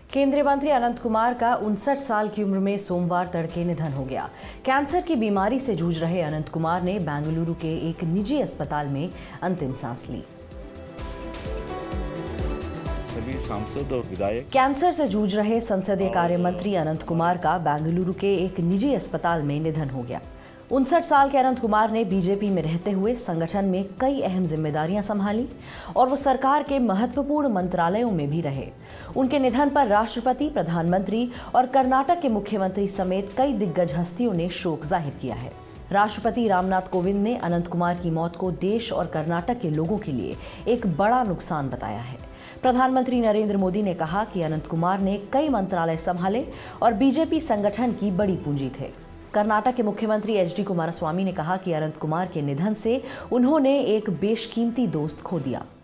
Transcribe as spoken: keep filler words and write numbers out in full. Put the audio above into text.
केंद्रीय मंत्री अनंत कुमार का उनसठ साल की उम्र में सोमवार तड़के निधन हो गया। कैंसर की बीमारी से जूझ रहे अनंत कुमार ने बेंगलुरु के एक निजी अस्पताल में अंतिम सांस ली। सभी सांसद और विधायक कैंसर से जूझ रहे संसदीय कार्य मंत्री अनंत कुमार का बेंगलुरु के एक निजी अस्पताल में निधन हो गया। उनसठ साल के अनंत कुमार ने बीजेपी में रहते हुए संगठन में कई अहम जिम्मेदारियां संभाली और वो सरकार के महत्वपूर्ण मंत्रालयों में भी रहे। उनके निधन पर राष्ट्रपति, प्रधानमंत्री और कर्नाटक के मुख्यमंत्री समेत कई दिग्गज हस्तियों ने शोक जाहिर किया है। राष्ट्रपति रामनाथ कोविंद ने अनंत कुमार की मौत को देश और कर्नाटक के लोगों के लिए एक बड़ा नुकसान बताया है। प्रधानमंत्री नरेंद्र मोदी ने कहा कि अनंत कुमार ने कई मंत्रालय संभाले और बीजेपी संगठन की बड़ी पूंजी थे। कर्नाटक के मुख्यमंत्री एच डी कुमारस्वामी ने कहा कि अनंत कुमार के निधन से उन्होंने एक बेशकीमती दोस्त खो दिया।